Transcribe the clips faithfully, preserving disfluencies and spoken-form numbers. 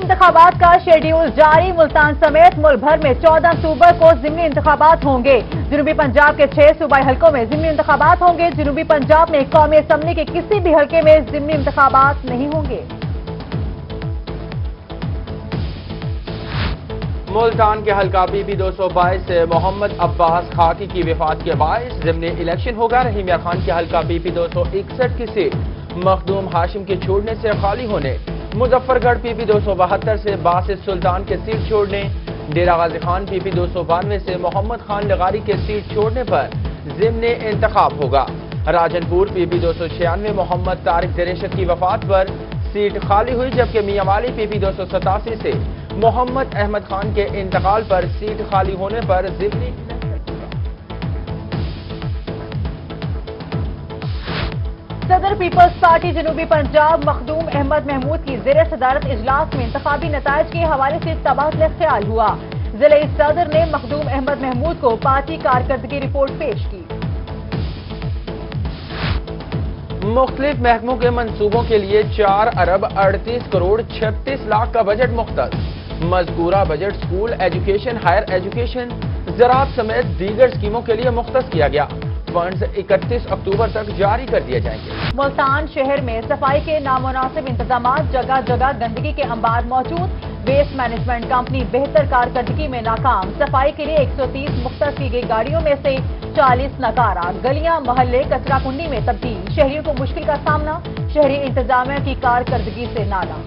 इंतखाबात का शेड्यूल जारी। मुल्तान समेत मुल्क भर में चौदह अक्टूबर को ज़िमनी इंतखाबात होंगे। जनूबी पंजाब के छह सूबाई हलकों में ज़िमनी इंतखाबात होंगे। जनूबी पंजाब में कौमी असम्बली के किसी भी हलके में ज़िमनी इंतखाबात नहीं होंगे। मुल्तान के हल्का पीपी दो सौ बाईस से मोहम्मद अब्बास खाकी की वफात के बायस ज़िमनी इलेक्शन होगा। रहीम यार खान के हल्का पीपी दो सौ इकसठ की सीट मखदूम हाशिम के छोड़ने से खाली होने, मुजफ्फरगढ़ पीपी दो सौ बहत्तर से बासित सुल्तान के सीट छोड़ने, डेरा गाजी खान पीपी दो सौ बानवे से मोहम्मद खान लगारी के सीट छोड़ने पर ज़िमनी इंतखाब होगा। राजनपुर पीपी दो सौ छियानवे मोहम्मद तारिक दरेशत की वफात पर सीट खाली हुई, जबकि मियांवाली पीपी दो सौ सतासी से मोहम्मद अहमद खान के इंतकाल पर सीट खाली होने पर ज़िमनी सदर पीपल्स पार्टी जनूबी पंजाब मखदूम अहमद महमूद की ज़ेर सदारत इजलास में इंतखाबी नताइज के हवाले से तबादला ख्याल हुआ। जिले सदर ने मखदूम अहमद महमूद को पार्टी कारकर्दगी रिपोर्ट पेश की। मुख्तलिफ महकमों के मंसूबों के लिए चार अरब अड़तीस करोड़ छत्तीस लाख का बजट मुख्तस। मज़कूरा budget school education, higher education, ज़राअत समेत दीगर स्कीमों के लिए मुख्तस किया गया। फंड्स इकतीस अक्टूबर तक जारी कर दिए जाएंगे। मुल्तान शहर में सफाई के नामुनासिब इंतजाम, जगह जगह गंदगी के अंबार मौजूद। वेस्ट मैनेजमेंट कंपनी बेहतर कारकर्दगी में नाकाम। सफाई के लिए एक सौ तीस मुख्तस की गई गाड़ियों में से चालीस नकारा। गलियां मोहल्ले कचरा कुंडी में तब्दील। शहरियों को मुश्किल का सामना, शहरी इंतजामिया की कारकर्दगी से नाला।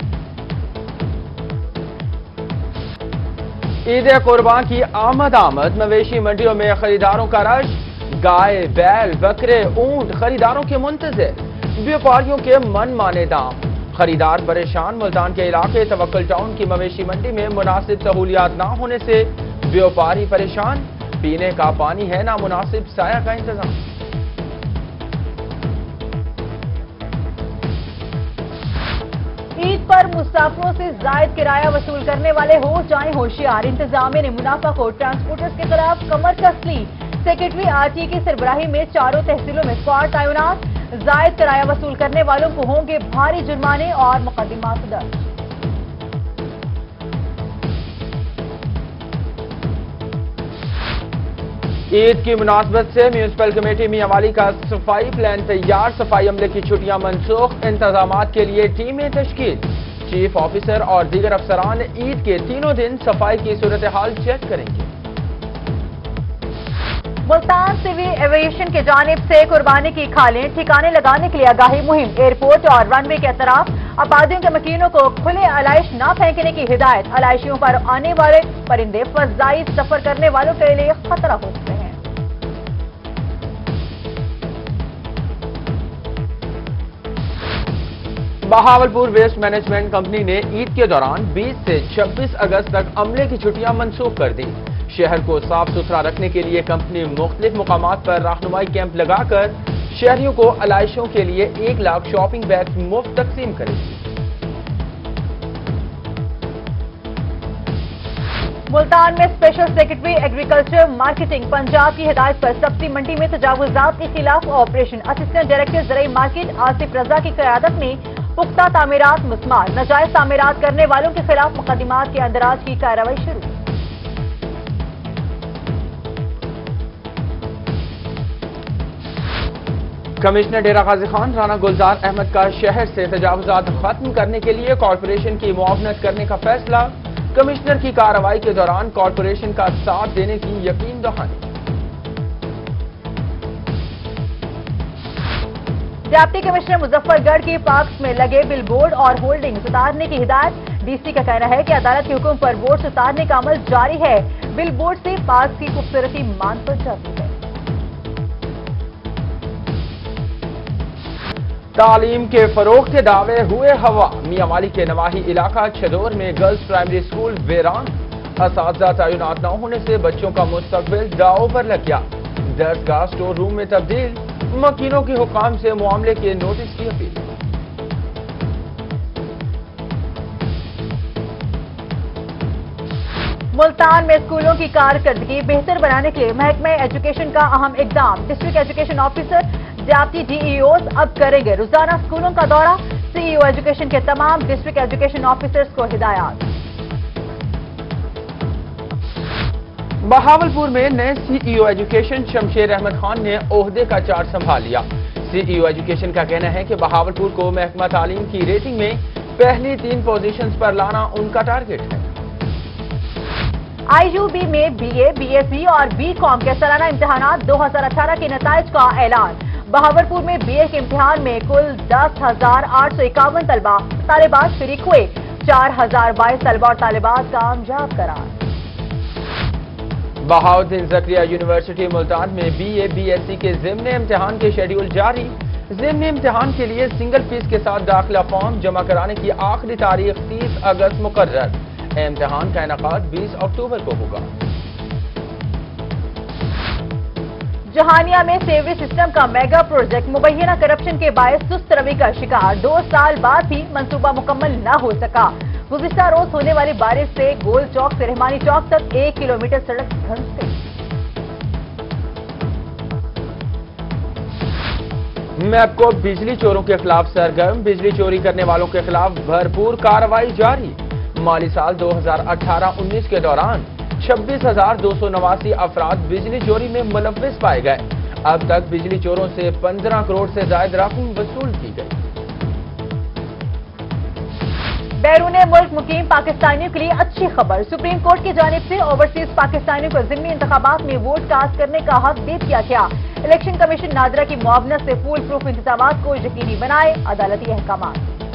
ईद कुर्बान की आमद आमद, मवेशी मंडियों में खरीदारों का रश। गाय, बैल, बकरे, ऊंट खरीदारों के मुंतज़िर। व्यापारियों के मन माने दाम, खरीदार परेशान। मुल्तान के इलाके तवक्कल टाउन की मवेशी मंडी में मुनासिब सहूलियात ना होने से व्यापारी परेशान। पीने का पानी है ना मुनासिब साया का इंतजाम। ईद पर मुसाफिरों से जायद किराया वसूल करने वाले हो जाएं होशियार। इंतजामिया ने मुनाफा को ट्रांसपोर्टर्स के खिलाफ कमर कस ली। सेक्रेटरी आरटी की सरबराही में चारों तहसीलों में स्क्वाड तैनात। जायद किराया वसूल करने वालों को होंगे भारी जुर्माने और मुकदमात दर्ज। ईद की मुनासबत से म्यूनिसिपल कमेटी मियांवाली का सफाई प्लान तैयार। सफाई अमले की छुट्टियां मनसूख। इंतजामात के लिए टीमें तश्कील। चीफ ऑफिसर और दीगर अफसरान ईद के तीनों दिन सफाई की सूरत हाल चेक करेंगे। मुल्तान सिविल एविएशन की जानिब से कुर्बानी की खालें ठिकाने लगाने के लिए आगाही मुहिम। एयरपोर्ट और रनवे के अतराफ आबादियों के मकीनों को खुले आलाइश न फेंकने की हिदायत। आलाइशियों पर आने वाले परिंदे फजाई सफर करने वालों के लिए खतरा हो सकते हैं। बहावलपुर वेस्ट मैनेजमेंट कंपनी ने ईद के दौरान बीस से छब्बीस अगस्त तक अमले की छुट्टियां मनसूख कर दी। शहर को साफ सुथरा रखने के लिए कंपनी मुख्तलिफ मुकामात पर रहनुमाई कैंप लगाकर शहरियों को आलाइशों के लिए एक लाख शॉपिंग बैग मुफ्त तकसीम करेगी। मुल्तान में special secretary agriculture marketing Punjab की हिदायत पर सब्जी मंडी में तजावुजात के खिलाफ ऑपरेशन। असिस्टेंट डायरेक्टर ज़राई मार्केट आसिफ रजा की क़यादत में पुख्ता तामीरात मुस्मार। नाजायज तामीरात करने वालों के खिलाफ मुकदमात के अंदराज की कार्रवाई शुरू। कमिश्नर डेरा गाजी खान राना गुलजार अहमद का शहर से तजावुजात खत्म करने के लिए कॉरपोरेशन की मुआवनत करने का फैसला। कमिश्नर की कार्रवाई के दौरान कॉरपोरेशन का साथ देने की यकीन दहानी। डिप्टी कमिश्नर मुजफ्फरगढ़ की पार्क्स में लगे बिल बोर्ड और होल्डिंग्स उतारने की हिदायत। डीसी का कहना है कि अदालत के हुक्म पर बोर्ड उतारने का अमल जारी है। बिल बोर्ड से पार्क्स की खूबसूरती मान पर जाती है। तालीम के फरोग के दावे हुए हवा। मियांवाली के नवाही इलाका छदौर में गर्ल्स प्राइमरी स्कूल वीरान। असातिज़ा तैनात न होने से बच्चों का मुस्तकबिल दांव पर लग गया। दर्सगाह स्टोर रूम में तब्दील। मकीनों के हुकाम से मामले के नोटिस की अपील। मुल्तान में स्कूलों की कारकर्दगी बेहतर बनाने के लिए महकमा एजुकेशन का अहम इकदाम। District education officer deputy DEOs अब करेंगे रोजाना स्कूलों का दौरा। सी ई ओ एजुकेशन के तमाम डिस्ट्रिक्ट एजुकेशन ऑफिसर्स को हिदायत। बहावलपुर में नए C E O education Shamsher Ahmed Khan ने ओहदे का चार्ज संभाल लिया। सी ई ओ एजुकेशन का कहना है कि बहावलपुर को महकमा तालीम की रेटिंग में पहली तीन पोजीशंस पर लाना उनका टारगेट है। आई यू बी में B A, B S C और बी कॉम के सालाना इम्तिहान दो हजार अठारह के नताइज का ऐलान। बहावलपुर में बी ए के इम्तिहान में कुल दस हजार आठ सौ इक्यावन तलबा तालिबात शरीक हुए। चार हजार बाईस तलबा और तालिबात कामयाब करार। बहाउद्दीन जकरिया यूनिवर्सिटी मुल्तान में B A, B S C के ज़िम्नी इम्तिहान के शेड्यूल जारी। ज़िम्नी इम्तिहान के लिए सिंगल फीस के साथ दाखिला फॉर्म जमा कराने की आखिरी तारीख तीस अगस्त मुकर्रर। इम्तिहान का इनेकाद बीस अक्टूबर को होगा। जहानिया में सेवरी सिस्टम का मेगा प्रोजेक्ट मुबैना करप्शन के बायस सुस्त रवि का शिकार। दो साल बाद भी मंसूबा मुकम्मल न हो सका। गुज़िश्ता रोज होने वाली बारिश से गोल चौक से रहमानी चौक तक एक किलोमीटर सड़क धंस गई। मैपको बिजली चोरों के खिलाफ सरगर्म। बिजली चोरी करने वालों के खिलाफ भरपूर कार्रवाई जारी। माली साल दो हजार अठारह उन्नीस के दौरान छब्बीस हजार दो सौ नवासी अफराद बिजली चोरी में मुलव्विस पाए गए। अब तक बिजली चोरों से पंद्रह करोड़ से ज्यादा रकम वसूल की गई। बैरूने मुल्क मुकीम पाकिस्तानियों के लिए अच्छी खबर। सुप्रीम कोर्ट की जानिब से ओवरसीज पाकिस्तानियों को ज़िम्नी इंतखाबात में वोट कास्ट करने का हक दे दिया गया। इलेक्शन कमीशन नादरा की मुआवनत से फूल प्रूफ इंतजामात को यकीनी बनाए। अदालती अहकाम।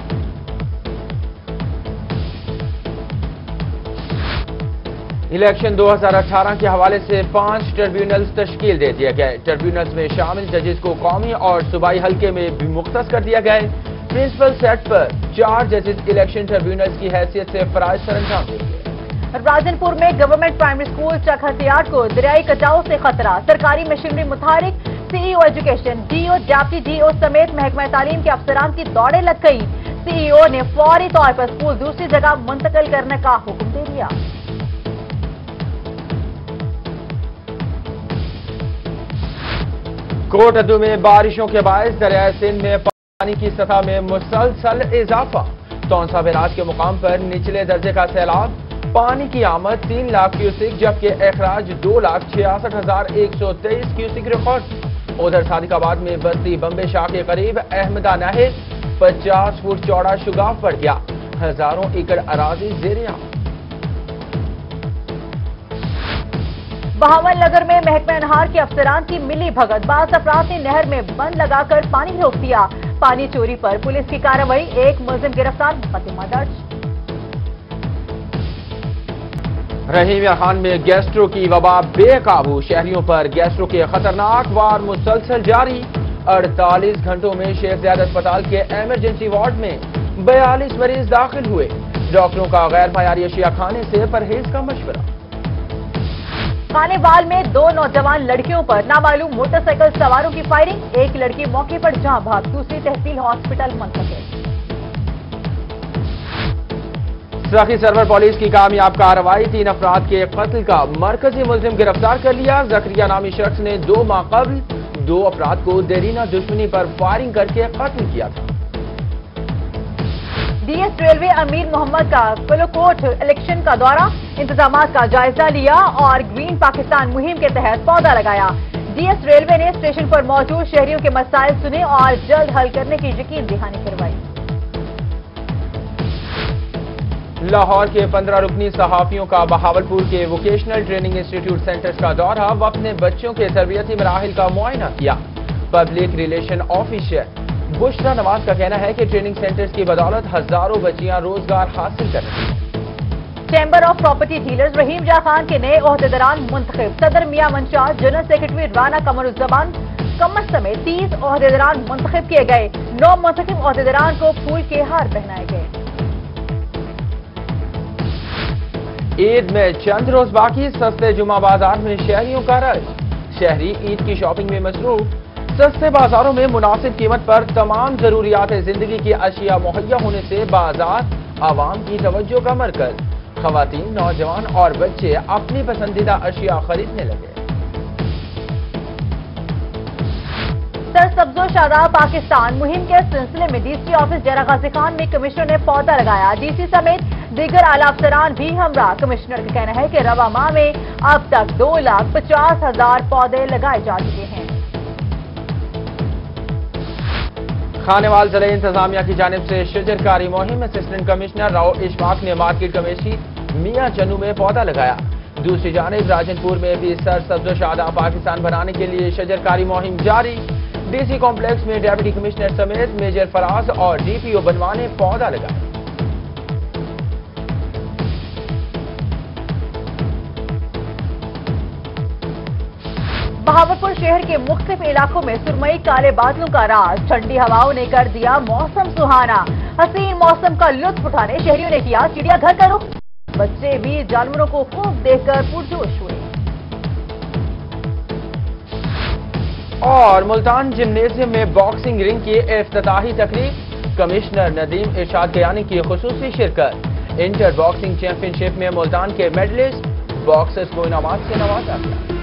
इलेक्शन दो हजार अठारह के हवाले से पांच ट्रिब्यूनल्स तश्कील दे दिए गए। ट्रिब्यूनल्स में शामिल जजेस को कौमी और सूबाई हल्के में भी मुख्तस कर दिया गया। प्रिंसिपल सेट पर चार जजेस इलेक्शन ट्रिब्यूनल्स की हैसियत से फराइज सर अंजाम देंगे। राजनपुर में गवर्नमेंट प्राइमरी स्कूल चक हथियार को दरियाई कटाव से खतरा। सरकारी मशीनरी मुतारिक। C E O education, D O, deputy D O समेत महकमा तालीम के अफसरान की दौड़े लग गई। सी ई ओ ने फौरी तौर पर स्कूल दूसरी जगह मुंतकिल करने का हुक्म दे दिया। कोटअदू में बारिशों के बायस दरियाए सिंध में पानी की सतह में मुसलसल इजाफा। तौंसा बैराज के मुकाम पर निचले दर्जे का सैलाब। पानी की आमद तीन लाख क्यूसिक जबकि अखराज दो लाख छियासठ हजार एक सौ तेईस क्यूसिक रिकॉर्ड। उधर सादिकाबाद में बस्ती बम्बे शाह के करीब अहमदा नहर पचास फुट चौड़ा शुगाफ पड़ गया। हजारों एकड़ अराजी ज़ेरे-आब। बहावल नगर में महकमा नहार के अफसरान की मिली भगत। बास अफराद ने नहर में बंद लगाकर पानी रोक दिया। पानी चोरी पर पुलिस की कार्रवाई। एक मुलजिम गिरफ्तार। मुकदमा दर्ज। रहीम खान में गैस्ट्रो की वबा बेकाबू। शहरियों पर गैस्ट्रो के खतरनाक वार मुसलसल जारी। अड़तालीस घंटों में शेख ज़ायद अस्पताल के इमरजेंसी वार्ड में बयालीस मरीज दाखिल हुए। डॉक्टरों का गैर मयारी अशिया खाने से परहेज का मशवरा। खानेवाल में दो नौजवान लड़कियों पर नामालूम मोटरसाइकिल सवारों की फायरिंग। एक लड़की मौके पर जाँ भाग। दूसरी तहसील हॉस्पिटल मुंतकिल। सखी सरवर पुलिस की कामयाब कार्रवाई। तीन अफराद के कत्ल का मरकजी मुलजिम गिरफ्तार कर लिया। जकरिया नामी शख्स ने दो माह कबल दो अफराद को देरीना दुश्मनी पर फायरिंग करके कत्ल किया था। डी एस रेलवे अमीर मोहम्मद का कलोकोट इलेक्शन का दौरा। इंतजामात का जायजा लिया और ग्रीन पाकिस्तान मुहिम के तहत पौधा लगाया। डी एस रेलवे ने स्टेशन पर मौजूद शहरियों के मसाइल सुने और जल्द हल करने की यकीन दहानी करवाई। लाहौर के पंद्रह रुकनी सहाफियों का बहावलपुर के वोकेशनल ट्रेनिंग इंस्टीट्यूट सेंटर्स का दौरा। वक्त ने बच्चों के तरबियती मराहिल का मुआयना किया। Public relation officer Bushra Nawaz का कहना है कि ट्रेनिंग सेंटर्स की बदौलत हजारों बच्चियां रोजगार हासिल कर रही हैं। Chamber of property dealers Rahim Yar Khan के नए ओहदेदारान मुंतखब। सदर मियां मंशा, जनरल सेक्रेटरी राना कमरुज्जमान कमर समेत तीस ओहदेदारान मुंतखब किए गए। नौ मुंतखब ओहदेदारान को फूल के हार पहनाए गए। ईद में चंद रोज बाकी। सस्ते जुमा बाजार में शहरियों का रश। शहरी ईद की शॉपिंग में मसरूफ। सस्ते बाजारों में मुनासिब कीमत पर तमाम जरूरियात जिंदगी की अशिया मुहैया होने से बाजार आवाम की तवज्जो का मरकज। खवातीन, नौजवान और बच्चे अपनी पसंदीदा अशिया खरीदने लगे। सरसब्जो शादाब पाकिस्तान मुहिम के सिलसिले में डीसी ऑफिस डेरा गाजी खान में कमिश्नर ने पौधा लगाया। डीसी समेत दीगर आला अफसरान भी हमरा। कमिश्नर का कहना है कि रवा माह में अब तक दो लाख पचास हजार पौधे लगाए जा चुके हैं। खानेवाल जिले इंतजामिया की जानिब से शजरकारी मुहिम असिस्टेंट कमिश्नर राव इशफाक ने मार्केट कमेटी मियां चन्नू में पौधा लगाया। दूसरी जानिब राजनपुर में भी सरसब्जो शादाब पाकिस्तान बनाने के लिए शजरकारी मुहिम जारी। डीसी कॉम्प्लेक्स में डेप्यूटी कमिश्नर समेत मेजर फराज और डीपीओ बनवा ने पौधा लगाया। बहावलपुर शहर के मुख्तलिफ इलाकों में सुरमई काले बादलों का राज। ठंडी हवाओं ने कर दिया मौसम सुहाना। हसीन मौसम का लुत्फ उठाने शहरियों ने किया चिड़ियाघर का रुख। बच्चे भी जानवरों को खूब देखकर पुरजोश हुए। और मुल्तान जिम्नेजियम में बॉक्सिंग रिंग की इफ्तिताही तकरीब। कमिश्नर नदीम इरशाद कियानी की खुसूसी शिरकत। इंटर बॉक्सिंग चैंपियनशिप में मुल्तान के मेडलिस्ट बॉक्सर्स को इनामात से नवाजा गया।